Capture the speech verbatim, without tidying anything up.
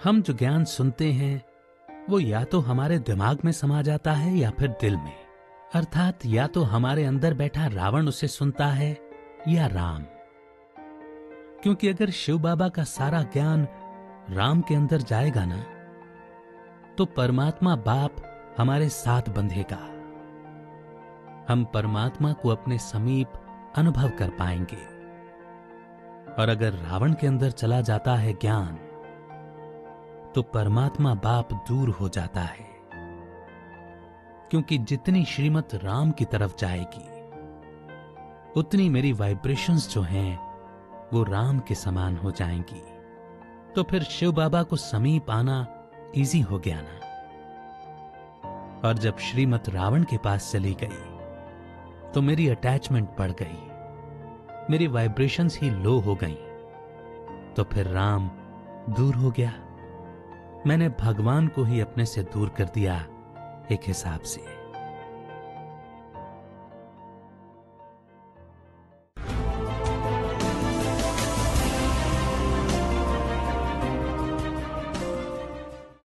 हम जो ज्ञान सुनते हैं वो या तो हमारे दिमाग में समा जाता है या फिर दिल में, अर्थात या तो हमारे अंदर बैठा रावण उसे सुनता है या राम। क्योंकि अगर शिव बाबा का सारा ज्ञान राम के अंदर जाएगा ना, तो परमात्मा बाप हमारे साथ बंधेगा। हम परमात्मा को अपने समीप अनुभव कर पाएंगे। और अगर रावण के अंदर चला जाता है ज्ञान, तो परमात्मा बाप दूर हो जाता है। क्योंकि जितनी श्रीमत राम की तरफ जाएगी, उतनी मेरी वाइब्रेशंस जो हैं वो राम के समान हो जाएंगी। तो फिर शिव बाबा को समीप आना इजी हो गया ना। और जब श्रीमत रावण के पास चली गई तो मेरी अटैचमेंट बढ़ गई, मेरी वाइब्रेशंस ही लो हो गईं। तो फिर राम दूर हो गया। मैंने भगवान को ही अपने से दूर कर दिया एक हिसाब से।